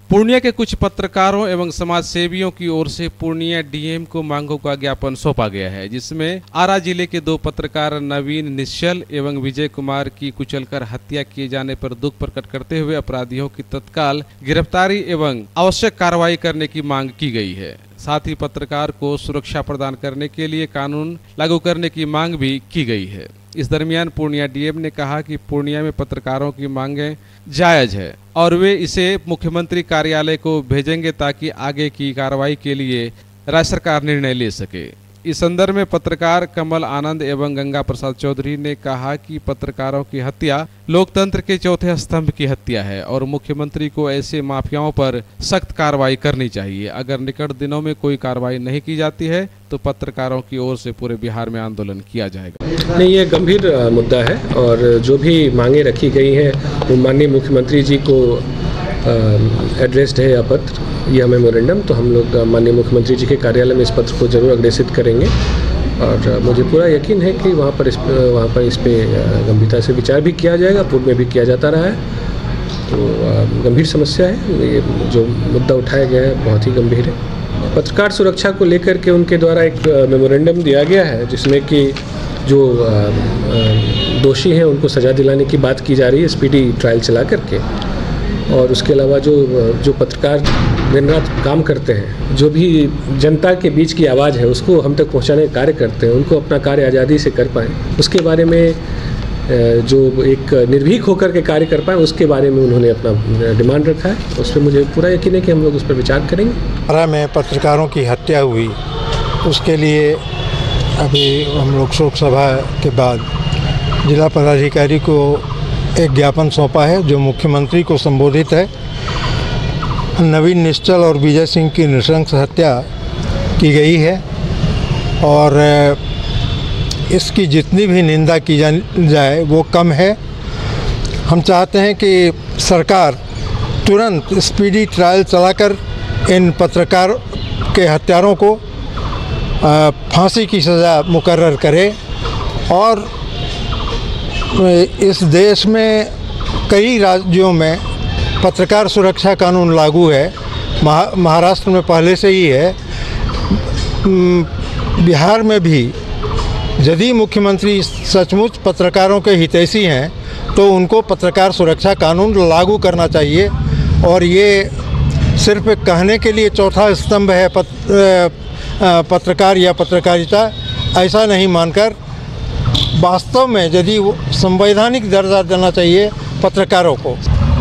पूर्णिया के कुछ पत्रकारों एवं समाज सेवियों की ओर से पूर्णिया डीएम को मांगों का ज्ञापन सौंपा गया है, जिसमें आरा जिले के 2 पत्रकार नवीन निश्चल एवं विजय कुमार की कुचलकर हत्या किए जाने पर दुख प्रकट करते हुए अपराधियों की तत्काल गिरफ्तारी एवं आवश्यक कार्रवाई करने की मांग की गई है। साथ ही पत्रकार को सुरक्षा प्रदान करने के लिए कानून लागू करने की मांग भी की गई है। इस दरमियान पूर्णिया डीएम ने कहा कि पूर्णिया में पत्रकारों की मांगें जायज है और वे इसे मुख्यमंत्री कार्यालय को भेजेंगे ताकि आगे की कार्रवाई के लिए राज्य सरकार निर्णय ले सके। इस संदर्भ में पत्रकार कमल आनंद एवं गंगा प्रसाद चौधरी ने कहा कि पत्रकारों की हत्या लोकतंत्र के चौथे स्तंभ की हत्या है और मुख्यमंत्री को ऐसे माफियाओं पर सख्त कार्रवाई करनी चाहिए। अगर निकट दिनों में कोई कार्रवाई नहीं की जाती है तो पत्रकारों की ओर से पूरे बिहार में आंदोलन किया जाएगा। नहीं, ये गंभीर मुद्दा है और जो भी मांगे रखी गई हैं वो माननीय मुख्यमंत्री जी को एड्रेस्ड है या पत्र या मेमोरेंडम, तो हम लोग माननीय मुख्यमंत्री जी के कार्यालय में इस पत्र को जरूर अग्रेसित करेंगे और मुझे पूरा यकीन है कि वहाँ पर इस पे गंभीरता से विचार भी किया जाएगा। पूर्व में भी किया जाता रहा है, तो गंभीर समस्या है। ये जो मुद्दा उठाया गया है बहुत ही गंभीर है। पत्रकार सुरक्षा को लेकर के उनके द्वारा एक मेमोरेंडम दिया गया है जिसमें कि जो दोषी हैं उनको सज़ा दिलाने की बात की जा रही है स्पीडी ट्रायल चला करके, और उसके अलावा जो पत्रकार दिन रात काम करते हैं, जो भी जनता के बीच की आवाज़ है उसको हम तक पहुंचाने का कार्य करते हैं, उनको अपना कार्य आज़ादी से कर पाएँ, उसके बारे में जो एक निर्भीक होकर के कार्य कर पाएँ उसके बारे में उन्होंने अपना डिमांड रखा है। उस पर मुझे पूरा यकीन है कि हम लोग उस पर विचार करेंगे। आरा में पत्रकारों की हत्या हुई, उसके लिए अभी हम लोग शोक सभा के बाद जिला पदाधिकारी को एक ज्ञापन सौंपा है जो मुख्यमंत्री को संबोधित है। नवीन निश्चल और विजय सिंह की नृशंस हत्या की गई है और इसकी जितनी भी निंदा की जाए वो कम है। हम चाहते हैं कि सरकार तुरंत स्पीडी ट्रायल चलाकर इन पत्रकार के हत्यारों को फांसी की सज़ा मुकर्रर करे और इस देश में कई राज्यों में पत्रकार सुरक्षा कानून लागू है। महाराष्ट्र में पहले से ही है, बिहार में भी। यदि मुख्यमंत्री सचमुच पत्रकारों के हितैषी हैं तो उनको पत्रकार सुरक्षा कानून लागू करना चाहिए और ये सिर्फ कहने के लिए चौथा स्तंभ है पत्रकार या पत्रकारिता, ऐसा नहीं मानकर वास्तव में यदि संवैधानिक दर्जा देना चाहिए पत्रकारों को।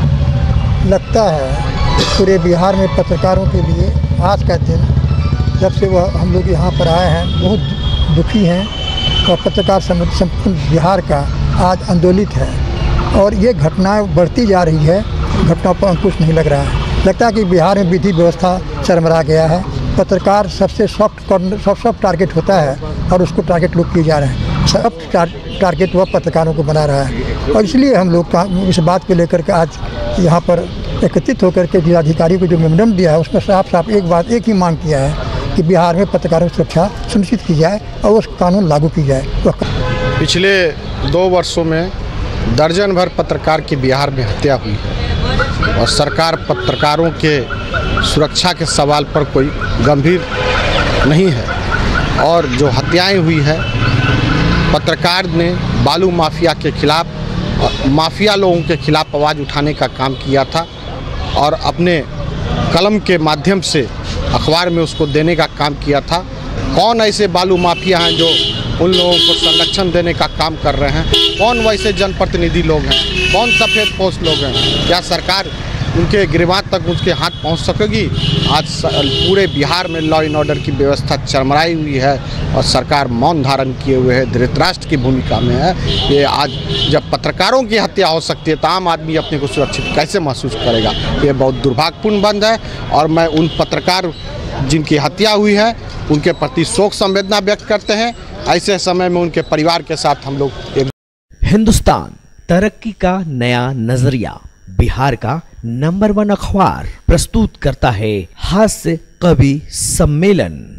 लगता है पूरे बिहार में पत्रकारों के लिए आज का दिन, जब से वह हम लोग यहाँ पर आए हैं, बहुत दुखी हैं और पत्रकार संपूर्ण बिहार का आज आंदोलित है और ये घटनाएं बढ़ती जा रही है। घटनाओं पर अंकुश नहीं लग रहा है। लगता है कि बिहार में विधि व्यवस्था चरमरा गया है। पत्रकार सबसे सॉफ्ट टारगेट होता है और उसको टारगेट लोग किए जा रहे हैं। सब टारगेट वह पत्रकारों को बना रहा है और इसलिए हम लोग इस बात को लेकर के आज यहाँ पर एकत्रित होकर के जिलाधिकारी को जो मेमोरेंडम दिया है उसमें साफ एक ही मांग किया है कि बिहार में पत्रकारों की सुरक्षा सुनिश्चित की जाए और उस कानून लागू की जाए। पिछले 2 वर्षों में दर्जन भर पत्रकार की बिहार में हत्या हुई है और सरकार पत्रकारों के सुरक्षा के सवाल पर कोई गंभीर नहीं है और जो हत्याएं हुई है, पत्रकार ने बालू माफिया के खिलाफ, माफिया लोगों के खिलाफ आवाज़ उठाने का काम किया था और अपने कलम के माध्यम से अखबार में उसको देने का काम किया था। कौन ऐसे बालू माफिया हैं जो उन लोगों को संरक्षण देने का काम कर रहे हैं? कौन वैसे जनप्रतिनिधि लोग हैं? कौन सफ़ेद पोस्ट लोग हैं? क्या सरकार उनके गिरबान तक उसके हाथ पहुंच सकेगी? आज पूरे बिहार में लॉ एंड ऑर्डर की व्यवस्था चरमराई हुई है और सरकार मौन धारण किए हुए है, धृतराष्ट्र की भूमिका में है। ये आज जब पत्रकारों की हत्या हो सकती है तो आम आदमी अपने को सुरक्षित कैसे महसूस करेगा? ये बहुत दुर्भाग्यपूर्ण बंद है और मैं उन पत्रकार जिनकी हत्या हुई है उनके प्रति शोक संवेदना व्यक्त करते हैं। ऐसे समय में उनके परिवार के साथ हम लोग हिंदुस्तान तरक्की का नया नजरिया, बिहार का नंबर 1 अखबार प्रस्तुत करता है हास्य कवि सम्मेलन।